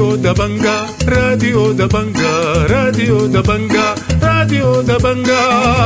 راديو دبنجا راديو دبنجا راديو دبنجا راديو دبنجا.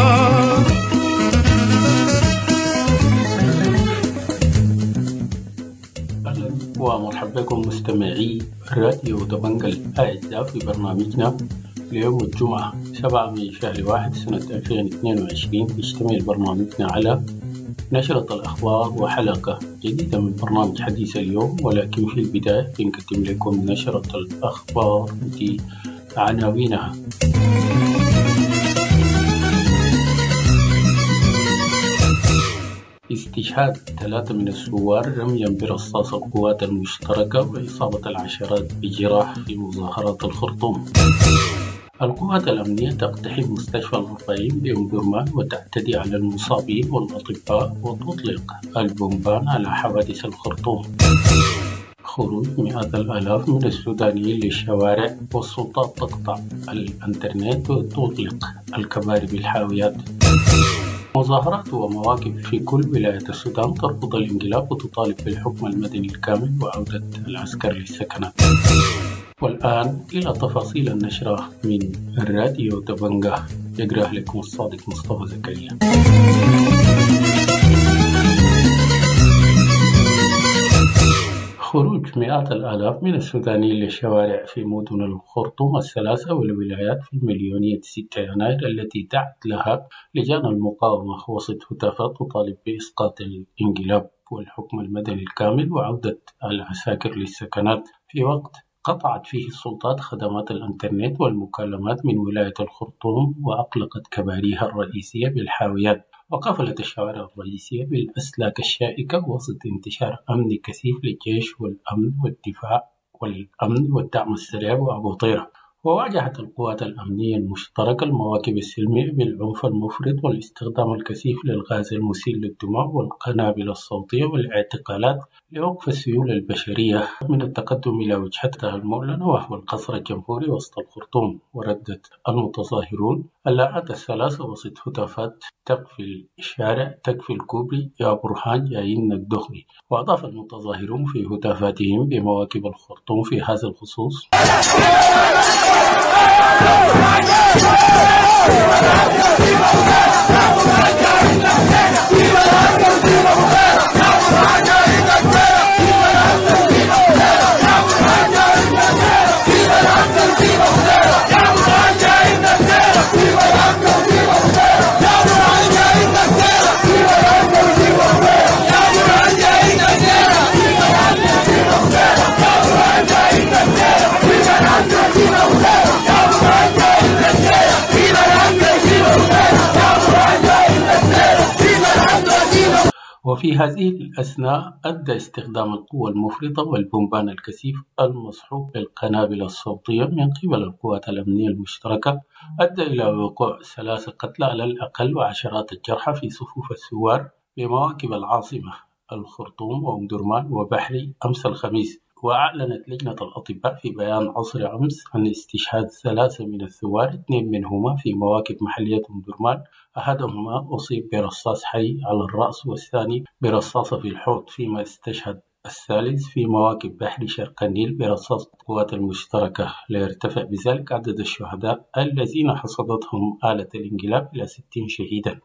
أهلا ومرحبا بكم مستمعي راديو دبنجا الأعزاء في برنامجنا ليوم الجمعة 7 من شهر 1 سنة 2022. يشتمل برنامجنا على نشرة الأخبار وحلقة جديدة من برنامج حديث اليوم، ولكن في البداية بنقدم لكم نشرة الأخبار بعناوينها. استشهاد 3 من الثوار رميا برصاص القوات المشتركة وإصابة العشرات بجراح في مظاهرات الخرطوم. القوات الأمنية تقتحم مستشفى الأربعين بأم درمان وتعتدي على المصابين والأطباء وتطلق البومبان على حوادث الخرطوم. خروج مئات الآلاف من السودانيين للشوارع والسلطات تقطع الإنترنت وتطلق الكباري بالحاويات. مظاهرات ومواقف في كل ولايات السودان ترفض الانقلاب وتطالب بالحكم المدني الكامل وعودة العسكر للسكنات. والآن إلى تفاصيل النشرة من الراديو دبنجا، يقرأ لكم الصادق مصطفى زكريا. خروج مئات الآلاف من السودانيين للشوارع في مدن الخرطوم الثلاثة والولايات في مليونية 6 يناير التي دعت لها لجان المقاومة وسط هتافات تطالب بإسقاط الانقلاب والحكم المدني الكامل وعودة العساكر للسكنات، في وقت قطعت فيه السلطات خدمات الإنترنت والمكالمات من ولاية الخرطوم وأغلقت كباريها الرئيسية بالحاويات وقفلت الشوارع الرئيسية بالأسلاك الشائكة وسط انتشار أمني كثيف للجيش والأمن والدفاع والأمن والدعم السريع وأبو طيرة. وواجهت القوات الأمنية المشتركة المواكب السلمية بالعنف المفرط والاستخدام الكثيف للغاز المسيل للدماء والقنابل الصوتية والاعتقالات لوقف السيولة البشرية من التقدم إلى وجهتها المعلنة وهو القصر الجمهوري وسط الخرطوم. وردت المتظاهرون اللاءات الثلاثة وسط هتافات تقفل الشارع تكفي الكوبري يا برهان جايين ندخني. وأضاف المتظاهرون في هتافاتهم بمواكب الخرطوم في هذا الخصوص: وفي هذه الأثناء أدى استخدام القوة المفرطة والبومبان الكثيف المصحوب بالقنابل الصوتية من قبل القوات الأمنية المشتركة أدى إلى وقوع 3 قتلى على الأقل وعشرات الجرحى في صفوف الثوار بمواكب العاصمة الخرطوم وأم درمان وبحري أمس الخميس. وأعلنت لجنة الأطباء في بيان عصر أمس عن استشهاد 3 من الثوار، 2 منهما في مواكب محلية أم درمان، أحدهما أصيب برصاص حي على الرأس والثاني برصاصة في الحوض، فيما استشهد الثالث في مواكب بحري شرق النيل برصاص القوات المشتركة، ليرتفع بذلك عدد الشهداء الذين حصدتهم آلة الانقلاب إلى 60 شهيدا.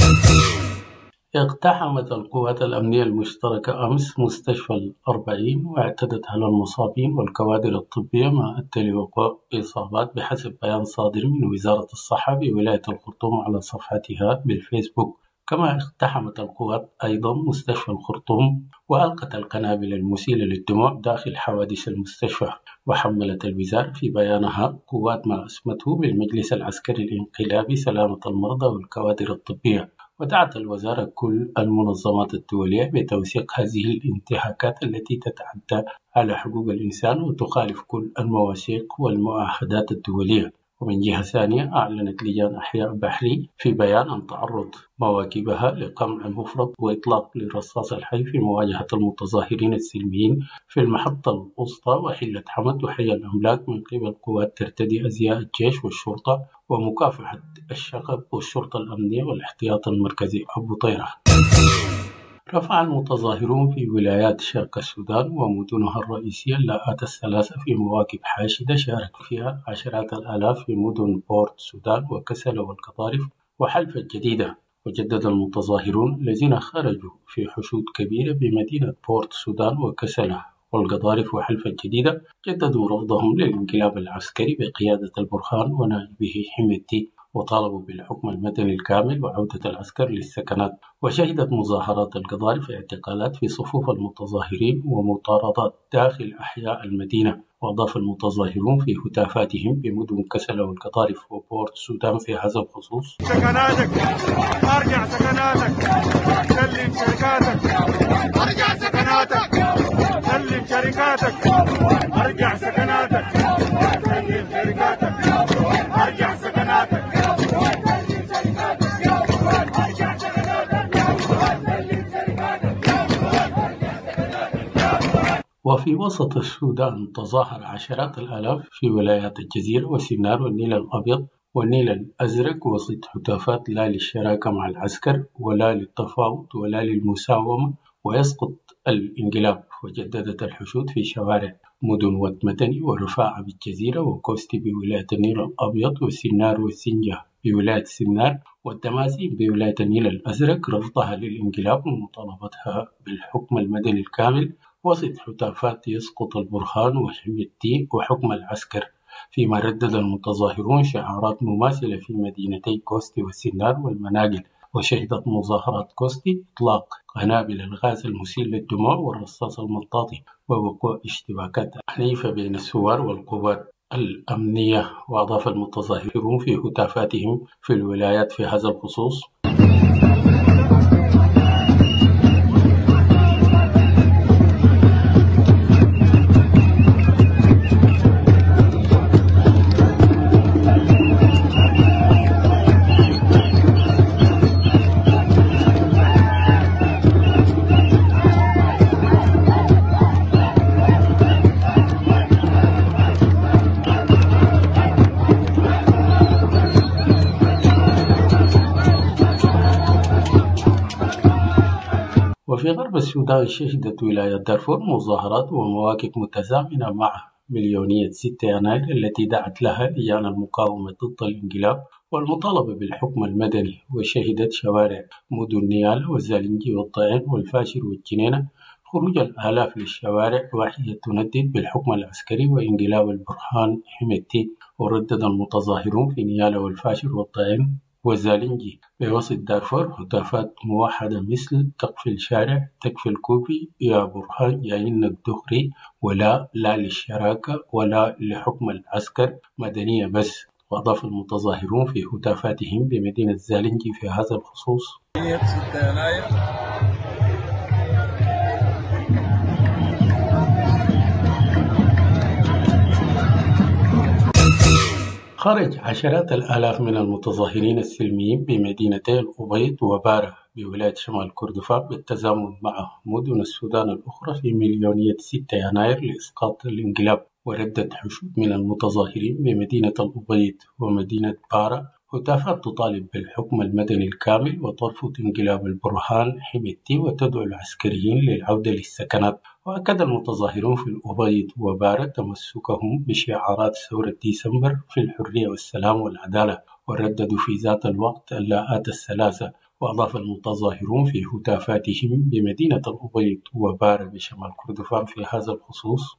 اقتحمت القوات الأمنية المشتركة أمس مستشفى الأربعين واعتدت على المصابين والكوادر الطبية ما أدى لوقوع إصابات بحسب بيان صادر من وزارة الصحة بولاية الخرطوم على صفحتها بالفيسبوك. كما اقتحمت القوات أيضا مستشفى الخرطوم وألقت القنابل المسيلة للدموع داخل حوادث المستشفى. وحملت الوزارة في بيانها قوات ما أسمته بالمجلس العسكري الانقلابي سلامة المرضى والكوادر الطبية. ودعت الوزارة كل المنظمات الدولية بتوثيق هذه الانتهاكات التي تتعدى على حقوق الإنسان وتخالف كل المواثيق والمعاهدات الدولية. ومن جهة ثانية أعلنت لجان أحياء بحري في بيان عن تعرض مواكبها لقمع مفرط وإطلاق للرصاص الحي في مواجهة المتظاهرين السلميين في المحطة الوسطى وحلة حمد وحي الأملاك من قبل قوات ترتدي أزياء الجيش والشرطة ومكافحة الشغب والشرطة الأمنية والاحتياط المركزي أبو طيرة. رفع المتظاهرون في ولايات شرق السودان ومدنها الرئيسية اللاءات الثلاثة في مواكب حاشدة شارك فيها عشرات الآلاف في مدن بورت سودان وكسلا والقطارف وحلفا الجديدة. وجدد المتظاهرون الذين خرجوا في حشود كبيرة بمدينة بورت سودان وكسلا والقطارف وحلفا الجديدة جددوا رفضهم للانقلاب العسكري بقيادة البرهان ونائبه حميدتي، وطالبوا بالحكم المدني الكامل وعودة العسكر للسكنات. وشهدت مظاهرات القضارف اعتقالات في صفوف المتظاهرين ومطاردات داخل أحياء المدينة. وأضاف المتظاهرون في هتافاتهم بمدن كسلا والقطارف وبورت سودان في هذا الخصوص: سكناتك، ارجع سكناتك، سلم شركاتك، ارجع سكناتك، سلم شركاتك، ارجع سكناتك، سلم شركاتك، ارجع سكناتك. وفي وسط السودان تظاهر عشرات الآلاف في ولايات الجزيرة وسنار والنيل الأبيض والنيل الأزرق وسط هتافات لا للشراكة مع العسكر ولا للتفاوض ولا للمساومة ويسقط الانقلاب. وجددت الحشود في شوارع مدن ود مدني ورفاعة بالجزيرة وكوستي بولاية النيل الأبيض وسنار والسنجة بولاية سنار والدمازين بولاية النيل الأزرق رفضها للانقلاب ومطالبتها بالحكم المدني الكامل وسط هتافات يسقط البرهان وحميدتي وحكم العسكر. فيما ردد المتظاهرون شعارات مماثلة في مدينتي كوستي والسنار والمناقل. وشهدت مظاهرات كوستي إطلاق قنابل الغاز المسيل للدموع والرصاص المطاطي ووقوع اشتباكات عنيفة بين الثوار والقوات الأمنية. وأضاف المتظاهرون في هتافاتهم في الولايات في هذا الخصوص: وفي غرب السودان شهدت ولاية دارفور مظاهرات ومواقف متزامنة مع مليونية 6 يناير التي دعت لها لجان المقاومة ضد الانقلاب والمطالبة بالحكم المدني. وشهدت شوارع مدن نيالا والزالنجي والطائن والفاشر والجنينة خروج الآلاف للشوارع وهي تندد بالحكم العسكري وانقلاب البرهان حميدتي. وردد المتظاهرون في نيالا والفاشر والطائن والزالنجي بوسط دارفور هتافات موحدة مثل تقفل الشارع، تكفي الكوبي، يا برهان جايينك دغري، لا للشراكة ولا لحكم العسكر، مدنية بس. وأضاف المتظاهرون في هتافاتهم بمدينة زالنجي في هذا الخصوص: 6 يناير خرج عشرات الآلاف من المتظاهرين السلميين بمدينتي الأبيض وبارة بولاية شمال كردفان بالتزامن مع مدن السودان الأخرى في مليونية 6 يناير لإسقاط الانقلاب. وردت حشود من المتظاهرين بمدينة الأبيض ومدينة بارة هتافات تطالب بالحكم المدني الكامل وترفض انقلاب البرهان حميدتي وتدعو العسكريين للعودة للسكنات. وأكد المتظاهرون في الأبيض وبارة تمسكهم بشعارات ثورة ديسمبر في الحرية والسلام والعدالة. ورددوا في ذات الوقت اللاءات الثلاثة. وأضاف المتظاهرون في هتافاتهم بمدينة الأبيض وبارة بشمال كردفان في هذا الخصوص: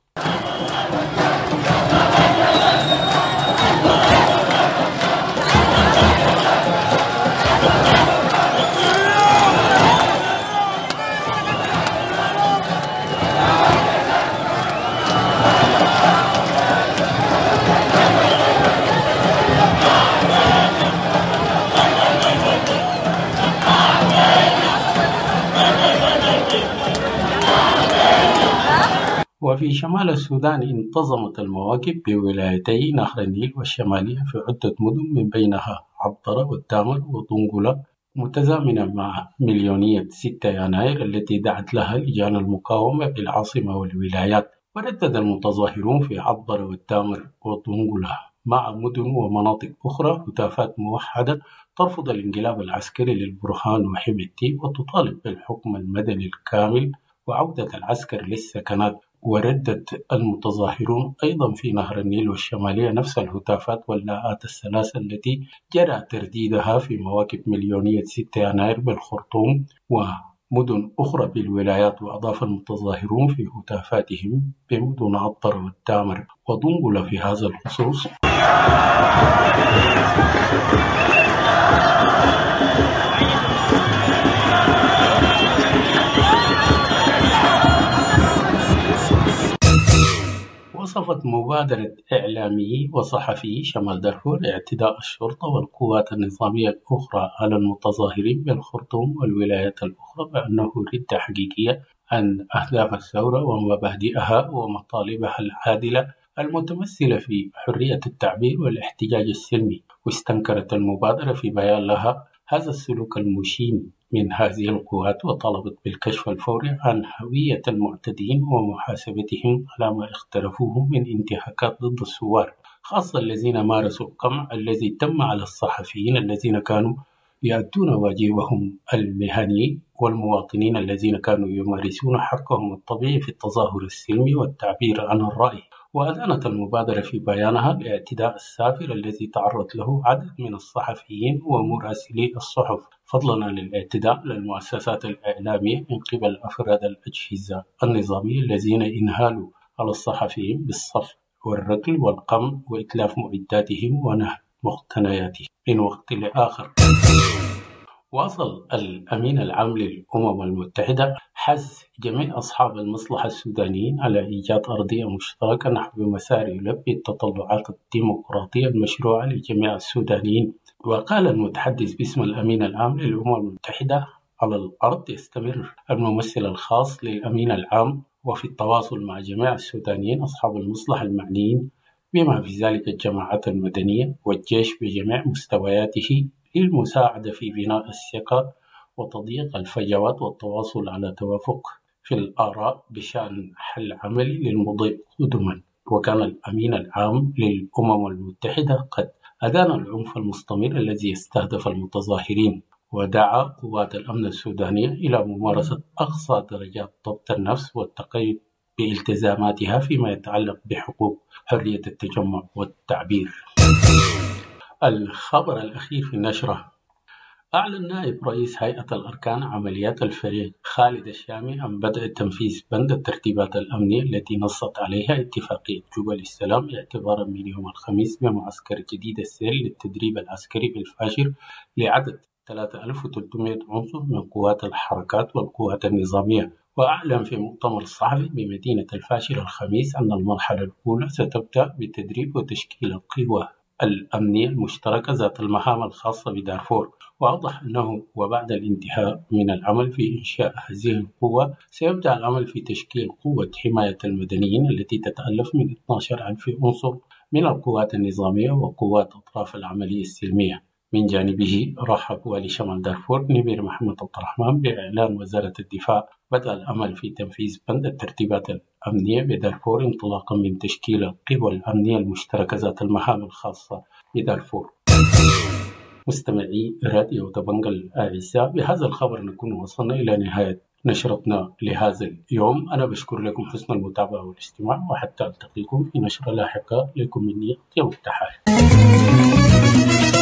وفي شمال السودان انتظمت المواقف بولايتي نهر النيل والشمالية في عدة مدن من بينها عبطرة والتامر وطنقلة متزامنة مع مليونية 6 يناير التي دعت لها لجان المقاومة بالعاصمة والولايات. وردد المتظاهرون في عبطرة والتامر وطنقلة مع مدن ومناطق أخرى هتافات موحدة ترفض الانقلاب العسكري للبرهان وحميدتي وتطالب بالحكم المدني الكامل وعودة العسكر للسكنات. وردت المتظاهرون أيضا في نهر النيل والشمالية نفس الهتافات واللاءات الثلاثة التي جرى ترديدها في مواكب مليونية 6 يناير بالخرطوم ومدن أخرى بالولايات. وأضاف المتظاهرون في هتافاتهم بمدن عطر والتامر ودنقل في هذا الخصوص: وصفت مبادرة إعلامي وصحفي شمال دارفور اعتداء الشرطة والقوات النظامية الأخرى على المتظاهرين بالخرطوم والولايات الأخرى بأنه ردة حقيقية عن أهداف الثورة ومبادئها ومطالبها العادلة المتمثلة في حرية التعبير والاحتجاج السلمي. واستنكرت المبادرة في بيان لها هذا السلوك المشين من هذه القوات وطلبت بالكشف الفوري عن هوية المعتدين ومحاسبتهم على ما اقترفوه من انتهاكات ضد الثوار، خاصة الذين مارسوا القمع الذي تم على الصحفيين الذين كانوا يؤدون واجبهم المهني والمواطنين الذين كانوا يمارسون حقهم الطبيعي في التظاهر السلمي والتعبير عن الرأي. وأدانت المبادرة في بيانها الاعتداء السافر الذي تعرض له عدد من الصحفيين ومراسلي الصحف، فضلا عن الاعتداء على المؤسسات الإعلامية من قبل أفراد الأجهزة النظامية الذين انهالوا على الصحفيين بالصف والركل والقمع وإتلاف معداتهم ونهب مقتنياتهم من وقت لآخر. واصل الأمين العام للأمم المتحدة حث جميع أصحاب المصلحة السودانيين على إيجاد أرضية مشتركة نحو مسار يلبي التطلعات الديمقراطية المشروعة لجميع السودانيين. وقال المتحدث باسم الأمين العام للأمم المتحدة: على الأرض يستمر الممثل الخاص للأمين العام وفي التواصل مع جميع السودانيين أصحاب المصلحة المعنيين بما في ذلك الجماعات المدنية والجيش بجميع مستوياته للمساعدة في بناء الثقة وتضييق الفجوات والتواصل على توافق في الآراء بشأن حل عملي للمضي قدما. وكان الأمين العام للأمم المتحدة قد أدان العنف المستمر الذي يستهدف المتظاهرين، ودعا قوات الأمن السودانية إلى ممارسة أقصى درجات ضبط النفس والتقيد بالتزاماتها فيما يتعلق بحقوق حرية التجمع والتعبير. الخبر الأخير في النشرة: أعلن نائب رئيس هيئة الأركان عمليات الفريق خالد الشامي عن بدء تنفيذ بند الترتيبات الأمنية التي نصت عليها اتفاقية جوبا للسلام اعتبارا من يوم الخميس بمعسكر جديد السيل للتدريب العسكري بالفاشر لعدد 3300 عنصر من قوات الحركات والقوات النظامية. وأعلن في مؤتمر صحفي بمدينة الفاشر الخميس أن المرحلة الأولى ستبدأ بتدريب وتشكيل القوى الأمنية المشتركة ذات المهام الخاصة بدارفور. وأوضح أنه وبعد الانتهاء من العمل في إنشاء هذه القوة سيبدأ العمل في تشكيل قوة حماية المدنيين التي تتألف من 12,000 عنصر من القوات النظامية وقوات أطراف العملية السلمية. من جانبه رحب والي شمال دارفور نمير محمد عبد الرحمن بإعلان وزارة الدفاع بدأ العمل في تنفيذ بند الترتيبات الأمنية بدارفور انطلاقا من تشكيل القوى الأمنية المشتركة ذات المهام الخاصة بدارفور. مستمعي راديو دبنجة الأعزاء، بهذا الخبر نكون وصلنا إلى نهاية نشرتنا لهذا اليوم. أنا بشكر لكم حسن المتابعة والاستماع، وحتى ألتقيكم في نشرة لاحقة. لكم مني أطيب التحايا.